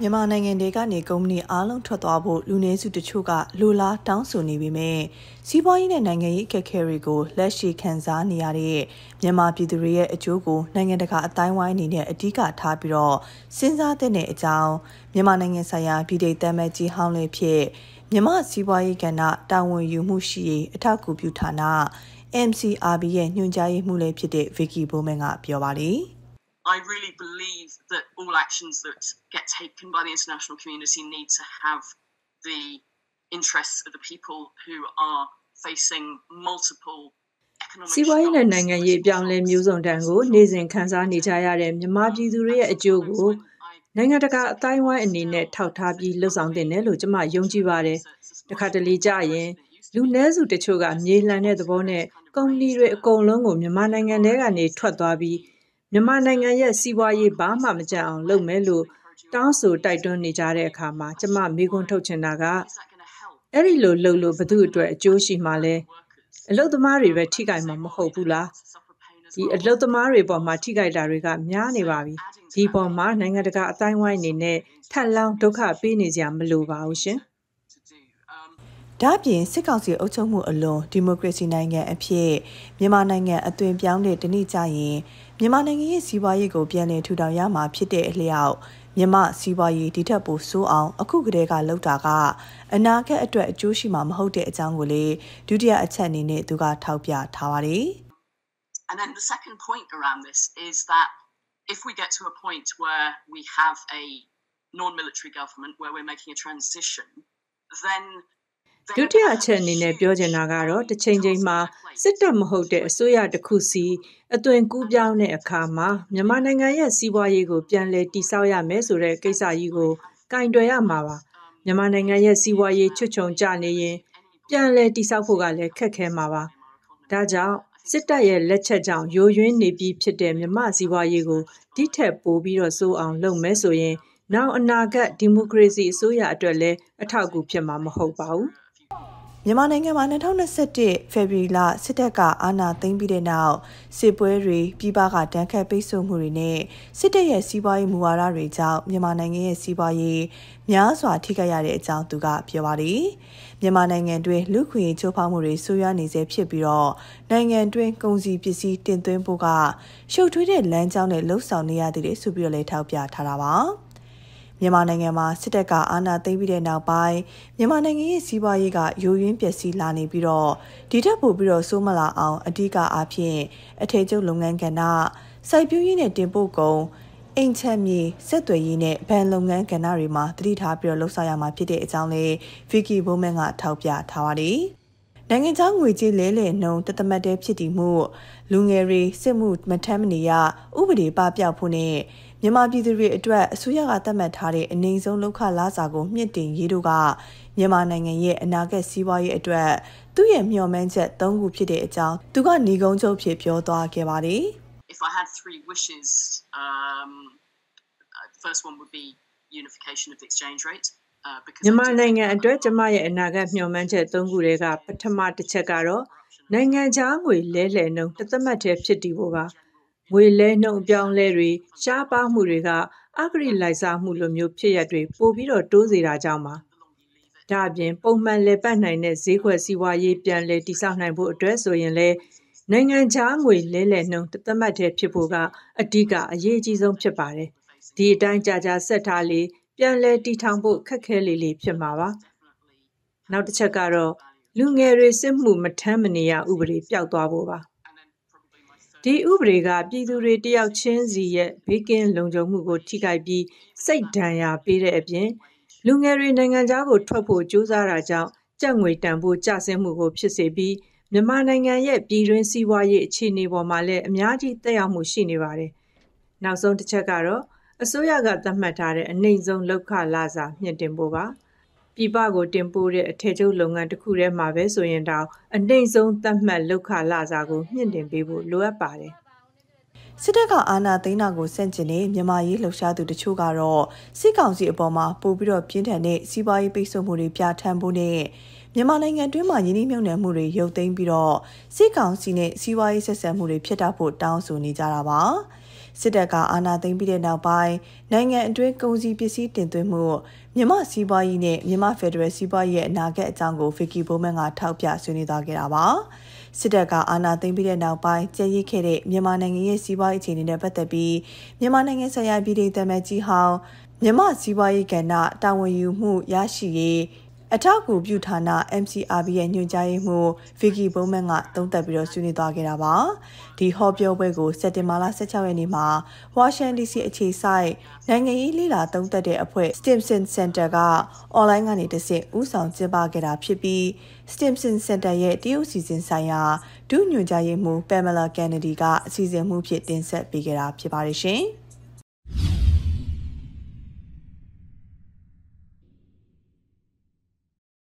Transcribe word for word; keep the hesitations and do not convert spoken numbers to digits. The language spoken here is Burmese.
မြန်မာနိုင်ငံတွေကနေကုမ္ပဏီအားလုံးထွက်သွားဖို့လူနည်းစုတချို့ကလိုလားတောင်းဆိုနေပေမဲ့စီးပွားရေးနဲ့နိုင်ငံရေးအခက်အခဲတွေကိုလက်ရှိခံစားနေရတဲ့မြန်မာပြည်သူတွေရဲ့အကျိုးကိုနိုင်ငံတကာအတိုင်းဝိုင်းအနေနဲ့အဓိကထားပြီးတော့စဉ်းစားတဲ့အကြောင်းမြန်မာနိုင်ငံဆိုင်ရာပြည်ထောင်တမ်းမဲ့ကြီးဟောင်းလေးဖြစ်မြန်မာစီးပွားရေးကဏ္ဍတာဝန်ယူမှုရှိရေးအထောက်အကူပြုဌာန M C R B ရဲ့ညွှန်ကြားရေးမှူးလေးဖြစ်တဲ့ Vicky Bowman ကပြောပါတယ် I really believe that all actions that get taken by the international community need to have the interests of the people who are facing multiple economic စီးပွားရေးနဲ့နိုင်ငံရေးအပြောင်းအလဲမျိုးစုံတန်းကိုနေ့စဉ်ခန်းစားနေကြရတဲ့မြန်မာပြည်သူတွေရဲ့အကျိုးကိုနိုင်ငံတကာအတိုင်းအဝိုင်းအနေနဲ့ထောက်ထားပြီးလှုပ်ဆောင်တင်တယ်လို့ကျွန်မယုံကြည်ပါတယ်။တခါတလေကြရင်လူနည်းစုတချို့ကမြေလှန်တဲ့သဘောနဲ့ကုမ္ပဏီတွေအကုန်လုံးကိုမြန်မာနိုင်ငံထဲကနေထွက်သွားပြီးမြန်မာနိုင်ငံရဲ့စီးပွားရေးဘာမှမကြံအောင်လုပ်မယ်လို့တောင်းဆိုတိုက်တွန်းနေကြတဲ့အခါမှာကျမမေးခွန်းထုတ်ချင်တာကအဲ့ဒီလိုလုပ်လို့ဘသူအတွက်အကျိုးရှိမှလဲအလုပ်သမားတွေပဲထိခိုက်မှာမဟုတ်ဘူးလားဒီအလုပ်သမားတွေပေါ်မှာထိခိုက်တာတွေကများနေပါပြီဒီပေါ်မှာနိုင်ငံတကာအတိုင်းဝိုင်းအနေနဲ့ထပ်လောင်းဒုက္ခပေးနေကြမလို့ပါဘူးရှင်ဒါ့အပြင်စစ်ကောင်စီအုပ်ချုပ်မှုအလွန်ဒီမိုကရေစီနိုင်ငံအဖြစ်မြန်မာနိုင်ငံအသွင်ပြောင်းတဲ့တနေ့ကျရင်မြန်မာနိုင်ငံရဲ့စီးပွားရေးကိုပြန်လည်ထူထောင်ရမှာဖြစ်တဲ့အလျောက်မြန်မာစီးပွားရေးဒီထက်ပိုဆိုးအောင်အခုကတည်းကလုပ်တာကအနာဂတ်အတွက်အကျိုးရှိမှာမဟုတ်တဲ့အကြောင်းကိုလေဒုတိယအချက်အနေနဲ့သူကထောက်ပြထားပါတယ် And then the second point around this is that if we get to a point where we have a non-military government where we're making a transition then ဒုတိယအချက်အနေနဲ့ပြောချင်တာကတော့တစ်ချိန်ချိန်မှာစစ်တပ်မဟုတ်တဲ့အစိုးရတစ်ခုစီအသွင်ကူးပြောင်းတဲ့အခါမှာမြန်မာနိုင်ငံရဲ့စီးပွားရေးကိုပြန်လည်တည်ဆောက်ရမယ်ဆိုတဲ့ကိစ္စကြီးကိုကင်တွယ်ရမှာပါမြန်မာနိုင်ငံရဲ့စီးပွားရေးချွတ်ချုံကျနေရင်ပြန်လည်တည်ဆောက်ဖို့ကလည်းခက်ခဲမှာပါဒါကြောင့်စစ်တပ်ရဲ့လက်ချက်ကြောင့်ယိုယွင်းနေပြီးဖြစ်တဲ့မြန်မာစီးပွားရေးကိုဒီထက်ပိုပြီးတော့စိုးအောင်လုပ်မယ်ဆိုရင်နောက်အနာဂတ်ဒီမိုကရေစီအစိုးရအတွက်လည်းအထောက်အကူဖြစ်မှာမဟုတ်ပါဘူးမြန်မာနိုင်ငံမှာ၂၀၂၁ဖေဖော်ဝါရီလစစ်တပ်ကအာဏာသိမ်းပြီးတဲ့နောက်စစ်ပွဲတွေပြည်ပကတန်းခတ်ပိတ်ဆို့မှုတွေနဲ့စစ်တပ်ရဲ့စီးပွားရေးမူဝါဒတွေကြောင့်မြန်မာနိုင်ငံရဲ့စီးပွားရေးများစွာထိခိုက်ရတဲ့အကြောင်းသူကပြောပါတယ်။မြန်မာနိုင်ငံတွင်လူခွင့်ချိုးဖောက်မှုတွေဆိုးရွားနေစေဖြစ်ပြီးတော့နိုင်ငံတွင်ကုန်စည်ပစ္စည်းတင်သွင်းဖို့ကရှုပ်ထွေးတဲ့လမ်းကြောင်းနဲ့လှုပ်ဆောင်နေရသည်တွေဆိုပြီးတော့လည်းထောက်ပြထားတာပါ။မြန်မာနိုင်ငံမှာစစ်တပ်ကအာဏာသိမ်းပြီးတဲ့နောက်ပိုင်းမြန်မာနိုင်ငံရဲ့စီးပွားရေးကယိုယွင်းပျက်စီးလာနေပြီးတော့ဒီထက်ပိုပြီးတော့ဆိုးမလာအောင်အဓိကအားဖြင့်အထည်ချုပ်လုပ်ငန်းကဏ္ဍစိုက်ပျိုးရေးနဲ့တင်ပို့ကုန်အိမ်ချမ်းမြေဆက်သွယ်ရေးနဲ့ဗန်လုပ်ငန်းကဏ္ဍတွေမှာတတိထားပြီးတော့လှုပ်ဆောင်ရမှာဖြစ်တဲ့အကြောင်းလေး Vicky Bowman ကထောက်ပြထားပါတယ်။နိုင်ငံခြားငွေကြေးလဲလှယ်နှုန်းတသမတ်တည်းဖြစ်တည်မှုလူငယ်တွေစစ်မှုမထမ်းမနေရဥပဒေပပျောက်ဖို့နဲ့မြန်မာပြည်သူတွေအတွက်အစိုးရကသတ်မှတ်ထားတဲ့အနိုင်ဆုံးလောက်ခလာစာကိုမြင့်တင်ရေးတို့ကမြန်မာနိုင်ငံရဲ့အနာဂတ်စီးပွားရေးအတွက်သူ့ရဲ့မျှော်မှန်းချက်၃ခုဖြစ်တဲ့အကြောင်းသူကညီကုန်းချုပ်ဖြစ်ပြောသွားခဲ့ပါတယ် If I had three wishes um the first one would be unification of the exchange rate uh because မြန်မာနိုင်ငံအတွက်ကျမရဲ့အနာဂတ်မျှော်မှန်းချက်၃ခုတွေကပထမတစ်ချက်ကတော့နိုင်ငံခြားငွေလဲလှယ်နှုန်းတသက်မှတ်တည်းဖြစ်တည်ဖို့ပါငွေလဲနှုန်းအပြောင်းလဲတွေရှားပါးမှုတွေကအဂရိလိုက်စားမှုလိုမျိုးဖြစ်ရက်တွေပိုပြီးတော့တိုးစေတာကြောင့်ပါဒါအပြင်ပုံမှန်လဲပတ်နိုင်တဲ့ဈေးကွက်စီးပွားရေးပြန်လဲတိစောက်နိုင်ဖို့အတွက်ဆိုရင်လဲနိုင်ငံခြားငွေလဲလှယ်နှုန်းတသက်မှတ်တည်းဖြစ်ဖို့ကအဓိကအရေးအကြီးဆုံးဖြစ်ပါတယ်ဒီအတိုင်းကြာကြာဆက်ထားလေပြန်လဲတည်ထောင်ဖို့ခက်ခဲလေလေဖြစ်မှာပါနောက်တစ်ချက်ကတော့လူငယ်တွေစစ်မှုမထမ်းမနေရဥပဒေပျောက်သွားဖို့ပါဒီဥပဒေကပြည်သူတွေတယောက်ချင်းစီရဲ့ဘေးကင်းလုံခြုံမှုကိုထိခိုက်ပြီးစိတ်ဒဏ်ရာပေးတဲ့အပြင်လူငယ်တွေနိုင်ငံခြားကိုထွက်ဖို့ကြိုးစားတာကြောင့်ကြက်ငွေတန်ဖို့ကျဆင်းမှုကိုဖြစ်စေပြီးမြန်မာနိုင်ငံရဲ့ပြည်တွင်းစီးပွားရေးအခြေအနေပေါ်မှာလည်းအများကြီးသက်ရောက်မှုရှိနေပါတယ်။နောက်ဆုံးတစ်ချက်ကတော့အစိုးရကသတ်မှတ်ထားတဲ့အနိုင်ဆုံးလောက်ခလာစာမြင့်တင်ဖို့ပါ။ပြည်ပကိုတင်ပို့တဲ့အထည်ချုပ်လုပ်ငန်းတစ်ခုထဲမှာပဲဆိုရင်တောင်အနိုင်ဆုံးသတ်မှတ်လောက်ခလာစာကိုမြင့်တင်ပေးဖို့လိုအပ်ပါတယ်။စစ်တပ်ကအာဏာသိမ်းတာကိုစန့်ကျင်နေမြန်မာရေးလှုပ်ရှားသူတချို့ကတော့စစ်ကောင်စီအပေါ်မှာပို့ပြီးတော့ပြင်းထန်တဲ့စီးပွားရေးပိတ်ဆို့မှုတွေပြဋ္ဌာန်းဖို့နဲ့မြန်မာနိုင်ငံတွင်းမှာယင်းနှိမ့်မြုံနယ်မှုတွေရုပ်သိမ်းပြီးတော့စစ်ကောင်စီနဲ့စီးပွားရေးဆက်ဆံမှုတွေဖြစ်တတ်ဖို့တောင်းဆိုနေကြတာပါ။စစ်တပ်ကအာဏာသိမ်းပြီးတဲ့နောက်ပိုင်းနိုင်ငံအတွင်းကုန်စည်ပစ္စည်းတင်သွင်းမှုမြန်မာစီးပွားရေးနဲ့မြန်မာဖက်ဒရယ်စီးပွားရေးရဲ့အနာဂတ်အကြောင်းကို Vicky Bowman ကထောက်ပြဆွေးနွေးသွားခဲ့တာပါစစ်တပ်ကအာဏာသိမ်းပြီးတဲ့နောက်ပိုင်းကျည်ရစ်ခဲ့တဲ့မြန်မာနိုင်ငံရဲ့စီးပွားရေးအခြေအနေနဲ့ပတ်သက်ပြီးမြန်မာနိုင်ငံဆိုင်ရာပြည်ထောင်စုသမ္မတကြီးဟောင်းမြန်မာစီးပွားရေးကဏ္ဍတာဝန်ယူမှုရရှိရေးအထောက်အကူပြုဌာန M C R B ရဲ့ညွှန်ကြားရေးမှူး Vicky Bowman ကသုံးသပ်ပြီးတော့ဆွေးနွေးသွားခဲ့တာပါဒီဟောပြောပွဲကိုစက်တင်ဘာလ十六ရက်နေ့မှာ Washington D C အခြေစိုက်နိုင်ငံရေးလေ့လာသုံးသပ်တဲ့အဖွဲ့ Stimson Center က online ကနေတဆင့်ဦးဆောင်ကျင်းပခဲ့တာဖြစ်ပြီး Stimson Center ရဲ့တရုတ်စီစဉ်ဆိုင်ရာဒုညွှန်ကြားရေးမှူး Pamela Kennedy ကအစီအစဉ်မှူးဖြစ်တင်ဆက်ပေးခဲ့တာဖြစ်ပါတယ်ရှင်